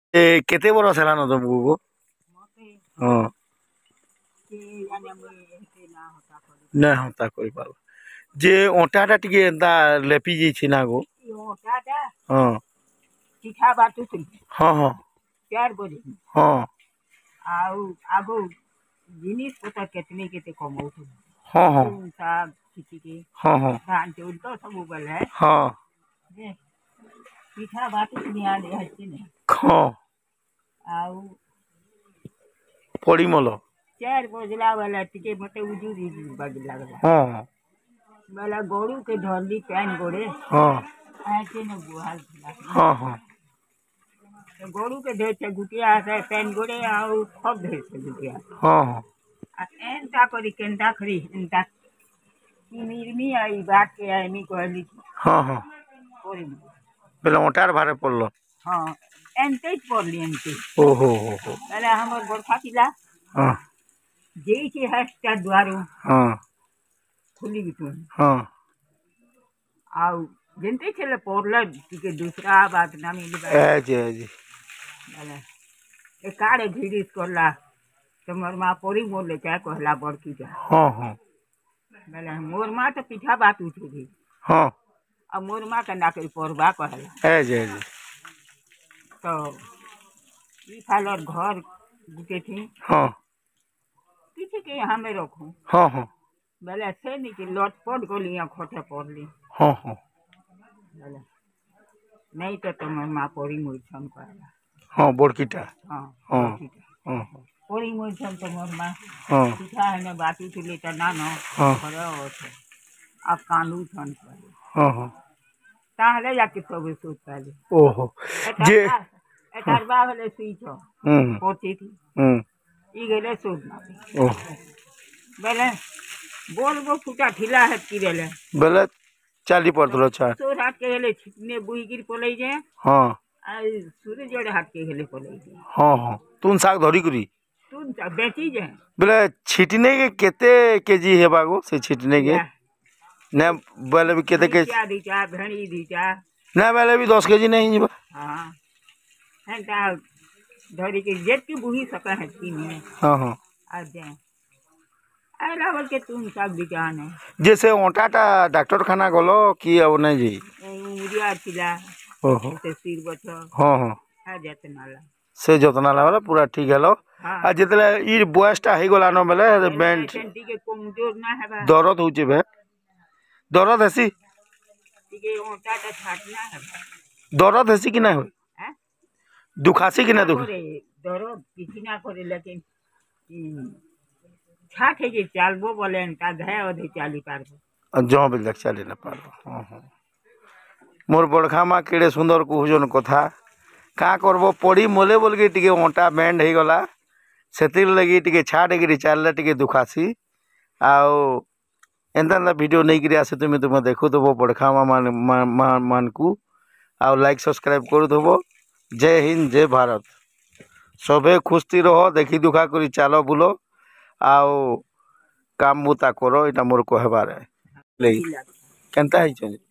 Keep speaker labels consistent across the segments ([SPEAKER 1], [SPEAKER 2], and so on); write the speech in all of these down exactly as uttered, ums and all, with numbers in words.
[SPEAKER 1] ए केते बरस हेलान तुमको? हाँ ना होता कोई बात जे ओटाटा टिके एंता लेपी जी छी ना गो
[SPEAKER 2] ओटाटा
[SPEAKER 1] हाँ
[SPEAKER 2] चिठा बाटू थी
[SPEAKER 1] हाँ हाँ
[SPEAKER 2] चार बजे
[SPEAKER 1] हाँ
[SPEAKER 2] आउ आगो जिनिस पता कितने केते कमाऊ थी
[SPEAKER 1] हाँ हाँ
[SPEAKER 2] साग खिची के
[SPEAKER 1] हाँ हाँ
[SPEAKER 2] धान चौल तो सब उगल है
[SPEAKER 1] हाँ
[SPEAKER 2] जे चिठा बाटू थी आ दे हच्ची ने
[SPEAKER 1] हाँ
[SPEAKER 2] आउ
[SPEAKER 1] पड़ी मलो
[SPEAKER 2] चार बजला वाला टिके मते उजू उजू बज लागला
[SPEAKER 1] हाँ
[SPEAKER 2] वाला गोरू के ढोली पैन गोड़े
[SPEAKER 1] हाँ
[SPEAKER 2] ऐसे न बुहाल थला
[SPEAKER 1] हाँ हाँ
[SPEAKER 2] तो गोरू के ढेर से गुटिया से पैन गोड़े आउ सब ढेर से गुटिया
[SPEAKER 1] हाँ हाँ
[SPEAKER 2] आ एंता करी केंता खरी एंता मिरमी आई बात के आई मी कहली
[SPEAKER 1] हाँ हाँ
[SPEAKER 2] कोरी
[SPEAKER 1] बेला ओटार भारे पड़लो
[SPEAKER 2] हां एंते पड़ली एंते
[SPEAKER 1] ओ हो हो हो
[SPEAKER 2] पहले हमर बरखा किला
[SPEAKER 1] हाँ
[SPEAKER 2] जेई के हस्ता द्वारो
[SPEAKER 1] हाँ
[SPEAKER 2] खुली बितु
[SPEAKER 1] हाँ
[SPEAKER 2] आउ जेंते छले पड़ल के दूसरा बात ना मिली
[SPEAKER 1] ए जे जी
[SPEAKER 2] भले ए काड़े घिरिस करला तमर मां परी मोले क्या कहला बड़की जा
[SPEAKER 1] हाँ हाँ
[SPEAKER 2] भले मोर मां तो पीठा बात उठी
[SPEAKER 1] हाँ
[SPEAKER 2] अब मोर मां का ना कोई परवा कहला
[SPEAKER 1] ए जे जी
[SPEAKER 2] तो ई फालर घर बुके थी
[SPEAKER 1] हाँ
[SPEAKER 2] किसी के यहाँ में रखूं
[SPEAKER 1] हाँ हाँ
[SPEAKER 2] भले से नहीं कि लटपट गोली खोटे पड़ली
[SPEAKER 1] हाँ हाँ
[SPEAKER 2] भले नहीं तो तुम्हार माँ पोरी मुझन कहला
[SPEAKER 1] हाँ बड़कीटा
[SPEAKER 2] हाँ
[SPEAKER 1] हाँ
[SPEAKER 2] बड़कीटा
[SPEAKER 1] हाँ
[SPEAKER 2] पोरी मुझन तुम्हार माँ
[SPEAKER 1] हाँ
[SPEAKER 2] पीछा है ना बाती चली तो ना ना
[SPEAKER 1] हाँ
[SPEAKER 2] करे होते अब कानू छन कहला
[SPEAKER 1] हाँ हाँ
[SPEAKER 2] ताहले जाके सब सोच पाले
[SPEAKER 1] ओहो जे
[SPEAKER 2] एटार बा हले सुई छो
[SPEAKER 1] हम्म
[SPEAKER 2] पोती थी
[SPEAKER 1] हम्म
[SPEAKER 2] ई गेले सोच ना
[SPEAKER 1] ओह
[SPEAKER 2] बेले बोल वो फुटा ठिला है की बेले
[SPEAKER 1] बेले चाली पड़तलो चार
[SPEAKER 2] सो रात के गेले छिटने बुई गिर पलै जे
[SPEAKER 1] हाँ
[SPEAKER 2] आ सूर्य जोड़े हाथ के गेले पलै जे
[SPEAKER 1] हाँ हाँ तुम साग धरी करी
[SPEAKER 2] तुम बेची जे
[SPEAKER 1] बेले छिटने के केते केजी है बागो से छिटने के न बेले भी केते के
[SPEAKER 2] क्या दीचा भेड़ी दीचा
[SPEAKER 1] ना बेले भी दस केजी नहीं जीवा
[SPEAKER 2] हाँ है ता धरी के जेट की बुही सका है की में
[SPEAKER 1] हाँ हाँ
[SPEAKER 2] आ जे आला बोल के तुम साग दीचा ने
[SPEAKER 1] जैसे ओटाटा डॉक्टर खाना गलो कि अब नहीं जी
[SPEAKER 2] उरिया छिला
[SPEAKER 1] ओहो
[SPEAKER 2] से सिर बछ
[SPEAKER 1] हाँ हाँ
[SPEAKER 2] आ जाते नाला
[SPEAKER 1] से जतना लागला पूरा ठीक हेलो
[SPEAKER 2] हाँ
[SPEAKER 1] आ जितले ई बॉयसटा हे गला न बेले बैंड
[SPEAKER 2] के कमजोर ना है
[SPEAKER 1] दर्द होचे बे दर्द हेसी
[SPEAKER 2] के ओटा ता छाटना है
[SPEAKER 1] दर्द हेसी कि ना हो
[SPEAKER 2] हैं
[SPEAKER 1] दुखासी कि ना दुख
[SPEAKER 2] दर्द किसी ना करे लेकिन छाट है जे चालबो बोले ता घाय अधे चाली पार
[SPEAKER 1] जो बिल चली ना पार हां हां मोर बड़खा माँ केड़े सुंदर कहूजन कथा का करबो पड़ी मोले बोल के टिके ओंटा बैंड हे गला सेतिर लगी टिके छाड़ गिरी चालले टिके दुखासी आउ एंता एंता वीडियो नहीं गिरी आसे तुम तुम देखु दबो बड़खा माँ मान मान मान को आउ लाइक सब्सक्राइब कर दबो जय हिंद जय भारत सबे खुशी रहो देखी दुखा करी चालो बुलो आउ काम बुता करो इटा मोर कहबार है केनता है चली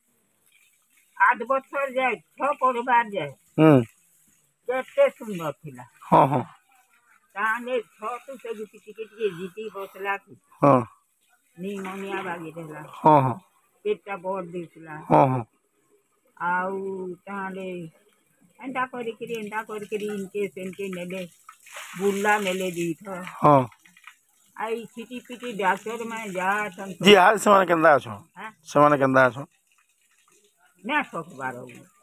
[SPEAKER 2] आठ बছর যায় छ পরিবার যায়
[SPEAKER 1] हम्म
[SPEAKER 2] केते सुंदर थिला
[SPEAKER 1] हां हां
[SPEAKER 2] ताने छ तो से गुटी टिकट के जीती बसला
[SPEAKER 1] हां
[SPEAKER 2] निमोनिया बागी देला
[SPEAKER 1] हां हां
[SPEAKER 2] पेटटा बोर दिसला
[SPEAKER 1] हां हां
[SPEAKER 2] आउ ताने एंता करी करी एंता करी करी इनके सेनके नेले बुल्ला नेले दी था
[SPEAKER 1] हां
[SPEAKER 2] आई छिटी पिटी डॉक्टर में जा
[SPEAKER 1] जी हाल समान केंदा छो
[SPEAKER 2] हां
[SPEAKER 1] समान केंदा छो
[SPEAKER 2] ना सब बारो